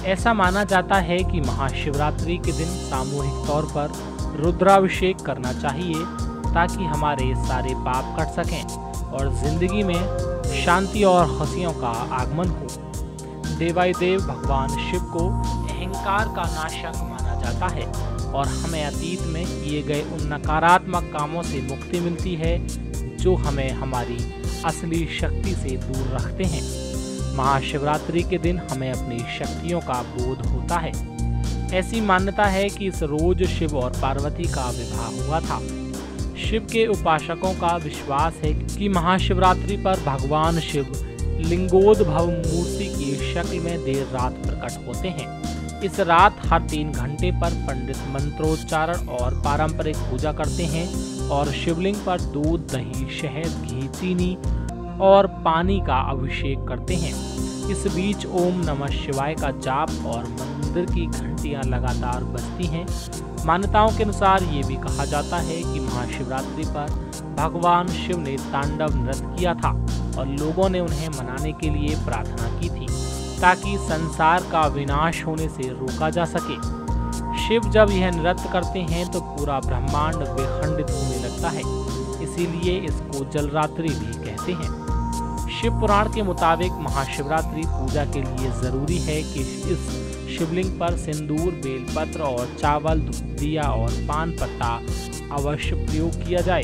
ऐसा माना जाता है कि महाशिवरात्रि के दिन सामूहिक तौर पर रुद्राभिषेक करना चाहिए ताकि हमारे सारे पाप कट सकें और जिंदगी में शांति और खुशियों का आगमन हो। देवाधिदेव भगवान शिव को अहंकार का नाशक माना जाता है और हमें अतीत में किए गए उन नकारात्मक कामों से मुक्ति मिलती है जो हमें हमारी असली शक्ति से दूर रखते हैं। महाशिवरात्रि के दिन हमें अपनी शक्तियों का बोध होता है। ऐसी मान्यता है कि इस रोज शिव और पार्वती का विवाह हुआ था। शिव के उपासकों का विश्वास है कि महाशिवरात्रि पर भगवान शिव लिंगोद्भव मूर्ति की शक्ल में देर रात प्रकट होते हैं। इस रात हर 3 घंटे पर पंडित मंत्रोच्चारण और पारंपरिक पूजा करते हैं और शिवलिंग पर दूध, दही, शहद, घी, चीनी और पानी का अभिषेक करते हैं। इस बीच ओम नमः शिवाय का जाप और मंदिर की घंटियां लगातार बजती हैं। मान्यताओं के अनुसार ये भी कहा जाता है कि महाशिवरात्रि पर भगवान शिव ने तांडव नृत्य किया था और लोगों ने उन्हें मनाने के लिए प्रार्थना की थी ताकि संसार का विनाश होने से रोका जा सके। शिव जब यह नृत्य करते हैं तो पूरा ब्रह्मांड विखंडित होने लगता है, इसीलिए इसको जलरात्रि भी कहते हैं। शिव पुराण के मुताबिक महाशिवरात्रि पूजा के लिए जरूरी है कि इस शिवलिंग पर सिंदूर, बेलपत्र और चावल, धूप, दिया और पान पत्ता अवश्य प्रयोग किया जाए।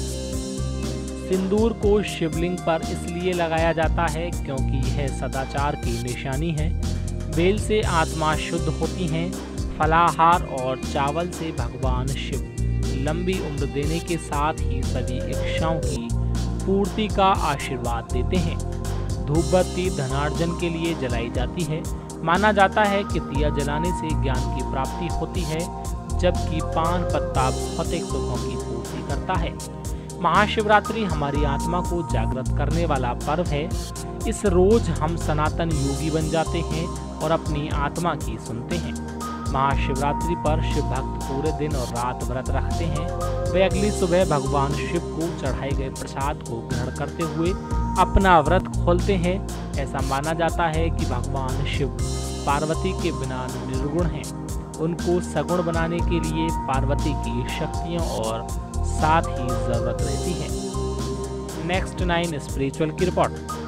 सिंदूर को शिवलिंग पर इसलिए लगाया जाता है क्योंकि यह सदाचार की निशानी है। बेल से आत्मा शुद्ध होती है। फलाहार और चावल से भगवान शिव लंबी उम्र देने के साथ ही सभी इच्छाओं की पूर्ति का आशीर्वाद देते हैं। धूपबत्ती धनार्जन के लिए जलाई जाती है। माना जाता है कि दिया जलाने से ज्ञान की प्राप्ति होती है, जबकि पान पत्ता भौतिक सुखों की पूर्ति करता है। महाशिवरात्रि हमारी आत्मा को जागृत करने वाला पर्व है। इस रोज हम सनातन योगी बन जाते हैं और अपनी आत्मा की सुनते हैं। महाशिवरात्रि पर शिव भक्त पूरे दिन और रात व्रत रखते हैं। वे अगली सुबह भगवान शिव को चढ़ाए गए प्रसाद को ग्रहण करते हुए अपना व्रत खोलते हैं। ऐसा माना जाता है कि भगवान शिव पार्वती के बिना निर्गुण हैं। उनको सगुण बनाने के लिए पार्वती की शक्तियों और साथ ही जरूरत रहती है। नेक्स्ट 9 स्पिरिचुअल की रिपोर्ट।